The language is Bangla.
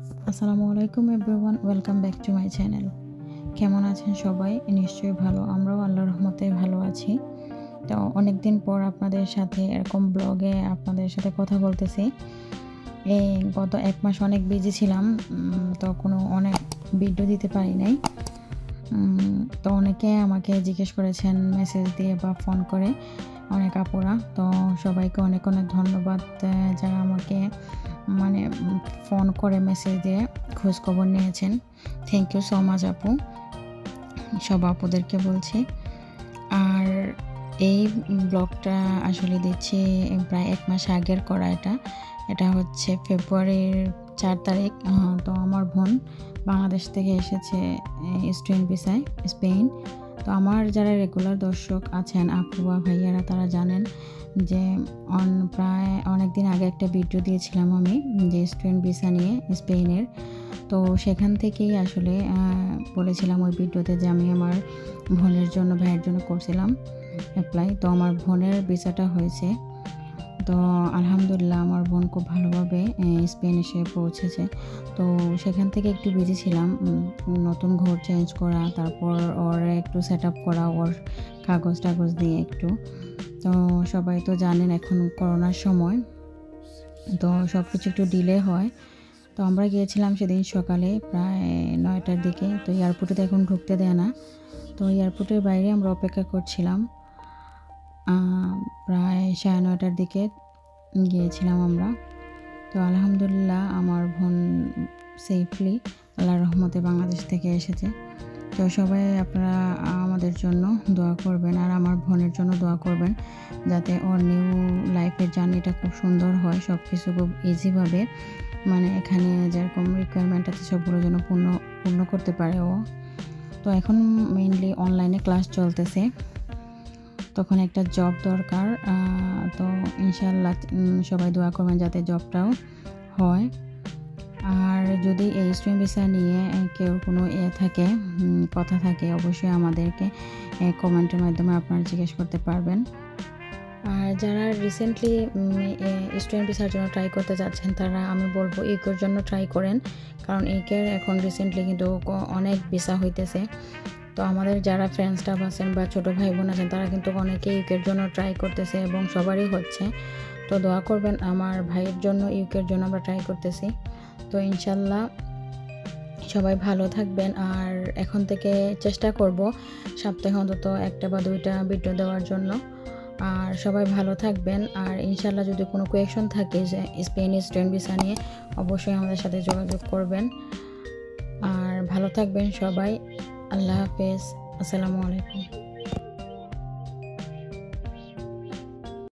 আসসালামু আলাইকুম everyone, welcome back to my channel. কেমন আছেন সবাই? নিশ্চয়ই ভালো। আমরাও আল্লাহর রহমতে ভালো আছি। তো অনেকদিন পর আপনাদের সাথে এরকম ব্লগে আপনাদের সাথে কথা বলতেছি। এই গত 1 মাস অনেক বিজি ছিলাম, তো অনেক ভিডিও দিতে পারি নাই। তো অনেকে আমাকে জিজ্ঞেস করেছেন মেসেজ দিয়ে বা ফোন করে, অনেক আপুরা। তো সবাইকে অনেক অনেক ধন্যবাদ যারা আমাকে ফোন করে মেসেজ দিয়ে খোঁজখবর নিয়েছেন। থ্যাংক ইউ সো মাচ আপু, সব আপুদেরকে বলছি। আর এই ব্লগটা আসলে দিচ্ছি প্রায় 1 মাস আগের করা। এটা হচ্ছে ফেব্রুয়ারির 4 তারিখ। তো আমার বোন বাংলাদেশ থেকে এসেছে স্টুডেন্ট ভিসায় স্পেন। তো আমার যারা রেগুলার দর্শক আছেন আপু বা ভাইয়ারা, তারা জানেন যে প্রায় অনেক দিন আগে একটা ভিডিও দিয়েছিলাম আমি, যে স্টুডেন্ট ভিসা নিয়ে স্পেনের। তো সেখান থেকেই আসলে বলেছিলাম ওই ভিডিওতে যে আমি আমার বোনের জন্য, ভাইয়ের জন্য করছিলাম অ্যাপ্লাই। তো আমার বোনের ভিসাটা হয়েছে। তো আলহামদুলিল্লাহ আমার বোন খুব ভালোভাবে স্পেন এসে পৌঁছেছে। তো সেখান থেকে একটু বিজি ছিলাম, নতুন ঘর চেঞ্জ করা, তারপর ওর একটু সেট আপ করা, ওর কাগজ টাগজ দিয়ে একটু। তো সবাই তো জানেন এখন করোনার সময়, তো সব কিছু একটু ডিলে হয়। তো আমরা গিয়েছিলাম সেদিন সকালে প্রায় 9টার দিকে। তো এয়ারপোর্টে তো এখন ঢুকতে দেয় না, তো এয়ারপোর্টের বাইরে আমরা অপেক্ষা করছিলাম। প্রায় 9:30টার দিকে গিয়েছিলাম আমরা। তো আলহামদুলিল্লাহ আমার বোন সেফলি আল্লাহর রহমতে বাংলাদেশ থেকে এসেছে। তো সবাই আপনারা আমাদের জন্য দোয়া করবেন, আর আমার বোনের জন্য দোয়া করবেন, যাতে ওর নিউ লাইফের জার্নিটা খুব সুন্দর হয়, সব কিছু খুব ইজিভাবে, এখানে যেরকম রিকোয়ারমেন্ট আছে সবগুলো যেন পূর্ণ করতে পারে ও। তো এখন মেইনলি অনলাইনে ক্লাস চলতেছে, তখন একটা জব দরকার। তো ইনশাআল্লাহ সবাই দোয়া করবেন যাতে জবটাও হয়। আর যদি এই স্টুডেন্ট ভিসা নিয়ে কেউ কোনো কথা থাকে, অবশ্যই আমাদেরকে কমেন্টের মাধ্যমে আপনারা জিজ্ঞেস করতে পারবেন। আর যারা রিসেন্টলি স্টুডেন্ট ভিসার জন্য ট্রাই করতে যাচ্ছেন, তারা আমি বলবো ইউকের জন্য ট্রাই করেন, কারণ ইউকের এখন রিসেন্টলি কিন্তু অনেক ভিসা হইতেছে। তো আমাদের যারা ফ্রেন্ড স্টাফ আছেন বা ছোটো ভাই বোন আছেন, তারা কিন্তু অনেকে ইউকের জন্য ট্রাই করতেছে এবং সবারই হচ্ছে। তো দোয়া করবেন আমার ভাইয়ের জন্য, ইউকের জন্য আমরা ট্রাই করতেছি। তো ইনশাল্লাহ সবাই ভালো থাকবেন। আর এখন থেকে চেষ্টা করব সপ্তাহে অন্তত 1টা বা 2টা ভিডিও দেওয়ার জন্য। আর সবাই ভালো থাকবেন। আর ইনশাল্লাহ যদি কোনো কোয়েশন থাকে যে স্পেনিশ স্টুডেন্ট ভিসা নিয়ে, অবশ্যই আমাদের সাথে যোগাযোগ করবেন। আর ভালো থাকবেন সবাই। আল্লাহ হাফেজ। আসসালামু আলাইকুম।